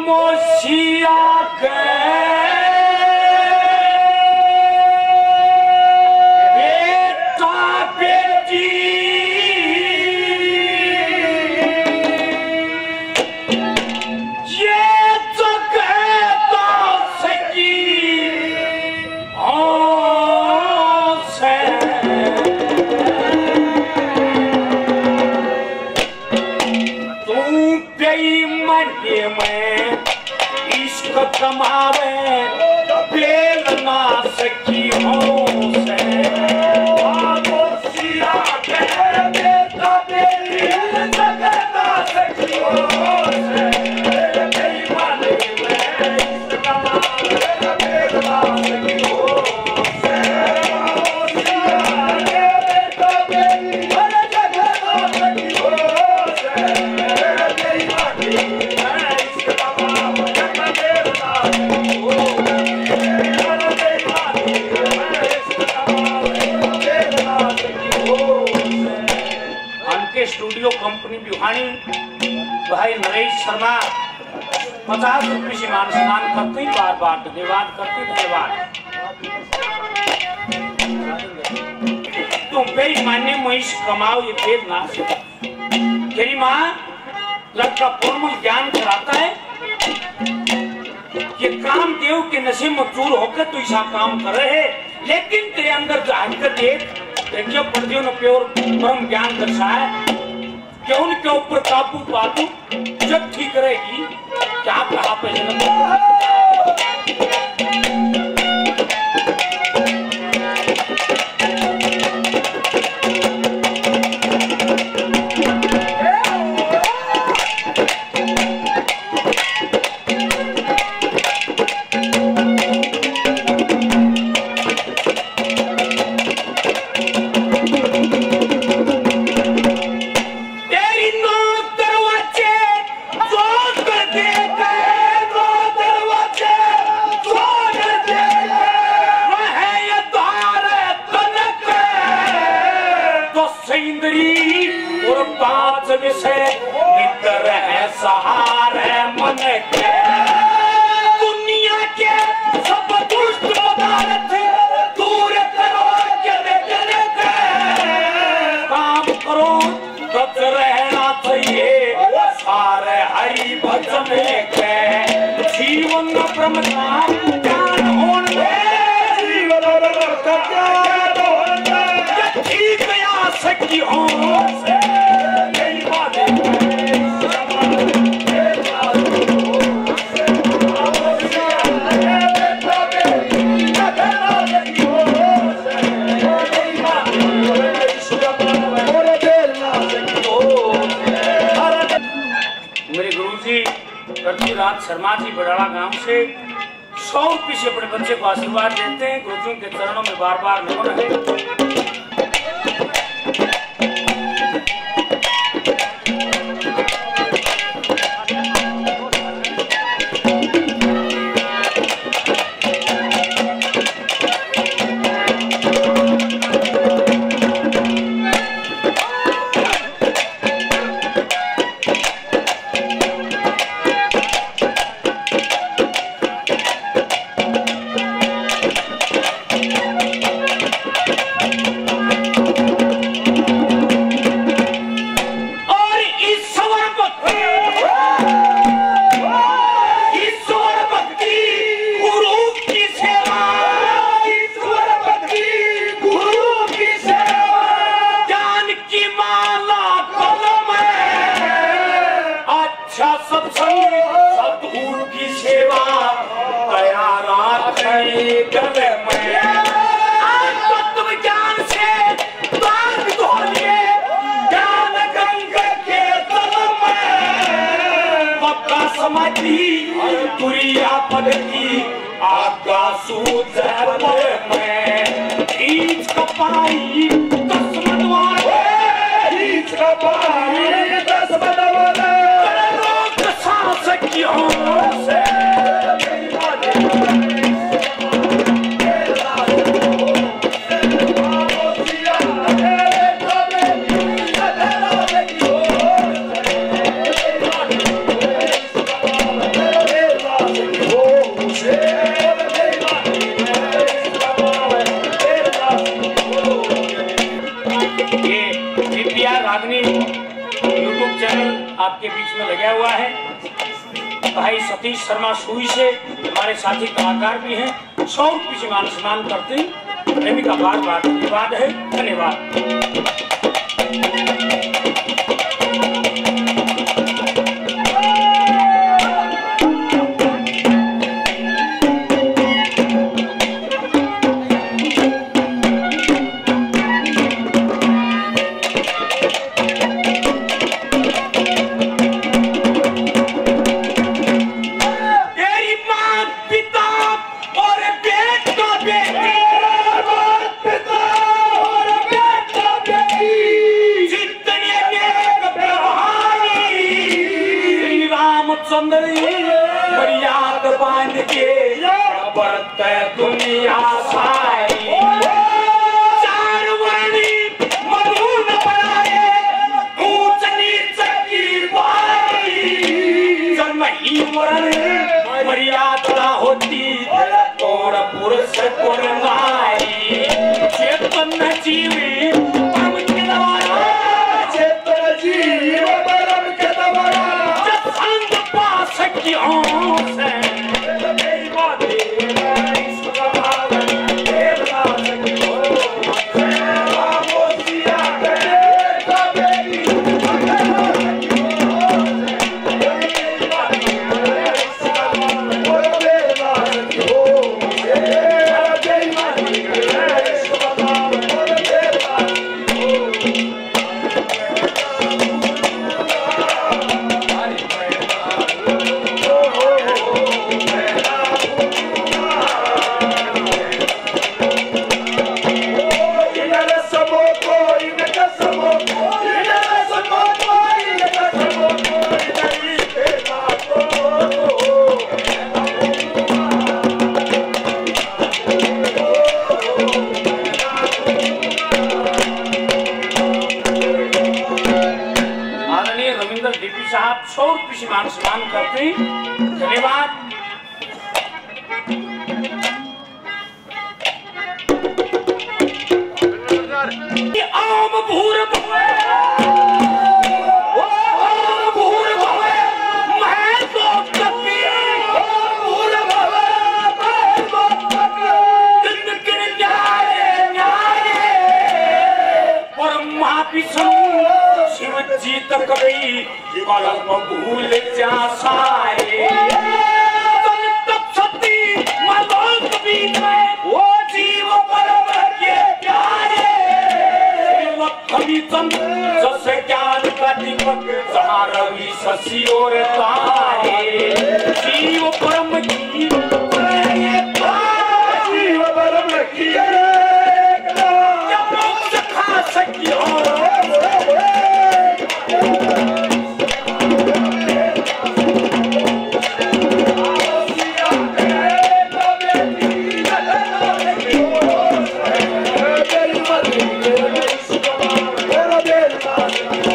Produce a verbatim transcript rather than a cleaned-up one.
खामोशिया के बेटा बेटी ये तो कहता सकी से तू बेईमानी में इश्क कमावे बेल ना सकी हो से खामोशिया के बेटा बेटी कहता सकी हो से बेईमानी में इश्क कमावे बेल ना सकी हो से खामोशिया के बेटा बेटी कहता सकी हो से बेईमानी में इश्क कमावे बेल ना सकी हो स्टूडियो कंपनी बिहानी भाई नरेश शर्मा पचास रुपये से मान सम्मान करते ही बार बार धन्यवाद करते धन्यवाद। तुम बेईमानी महिष कमाओ ये भेद ना तेरी माँ लड़का फॉर्मल ज्ञान कराता है ये काम देव के नशे में चूर होकर तो ऐसा काम कर रहे हैं लेकिन तेरे अंदर जो हकीकत देख देखियो पर्दियों ने प्योर ब्रह्म ज्ञान दर्शाया क्यों उनके ऊपर काबू पालू जब ठीक रहेगी क्या कहा पहले और बात विषय निकर है सहारे मन के दुनिया के सब दुष्ट पदार्थ दूर करो चले चले काम करो तब रहना चाहिए सारे हरि भजन के जीवन ब्रह्म नाम ज्ञान होने जीवन ब्रह्म ज्ञान होने ठीक आ सकी हो रात शर्मा जी बड़ाड़ा गांव से सौ रुपये से अपने बच्चे को आशीर्वाद देते हैं। गुरुजी के चरणों में बार बार नमन है। तुरिया पलटी आगा सूझ में खींच कपाई दस मनवारे खींच कपाई दस मनवारे रोक सांस क्यों से चैनल आपके बीच में लगा हुआ है। भाई सतीश शर्मा सुई से हमारे साथी कलाकार भी हैं। सौ रुपये से मान सम्मान करते हैं। प्रेमी का बार बार धन्यवाद है। धन्यवाद। मर्याद बांध के बरत दुनिया सारी चार वर्णी मधुन बनाए ऊंच नीच की बारी जन्म ही मरण मर्यादा होती और पुरुष और नारी चेतन जीवी परम के द्वारा चेतन जीव परम के द्वारा सौ रुपये से मान सम्मान करते हैं। धन्यवाद। आम भूर भवे आम भूर भवे मैं तो कपी भूर भवे मैं तो कपी दिन किन न्याय न्याय परम महाविष्णु शिव जी तक गई कलम भूल जा सारे तब सती मलोक बीच में वो जीव परम के प्यारे कभी तुम जैसे ज्ञान का दीपक जहाँ रवि शशि और तारे जीव परम की जीव परम की खा सकियो Thank you.